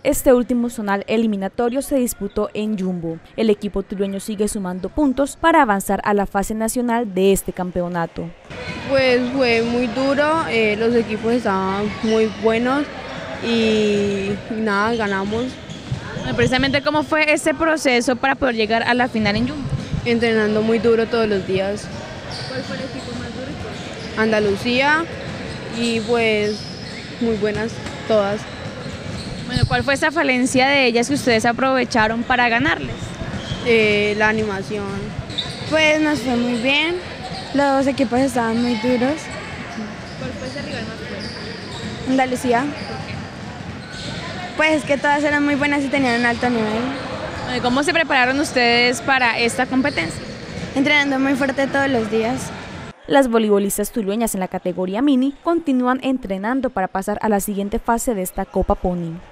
Este último zonal eliminatorio se disputó en Yumbo. El equipo tulueño sigue sumando puntos para avanzar a la fase nacional de este campeonato. Pues fue muy duro, los equipos estaban muy buenos y nada, ganamos. Precisamente, ¿cómo fue ese proceso para poder llegar a la final en Yumbo? Entrenando muy duro todos los días. ¿Cuál fue el equipo más duro? Andalucía y pues muy buenas todas. Bueno, ¿cuál fue esa falencia de ellas que ustedes aprovecharon para ganarles? La animación. Pues nos fue muy bien, los equipos estaban muy duros. ¿Cuál fue ese rival más fuerte? Andalucía. Pues es que todas eran muy buenas y tenían un alto nivel. Bueno, ¿cómo se prepararon ustedes para esta competencia? Entrenando muy fuerte todos los días. Las voleibolistas tulueñas en la categoría mini continúan entrenando para pasar a la siguiente fase de esta Copa Pony.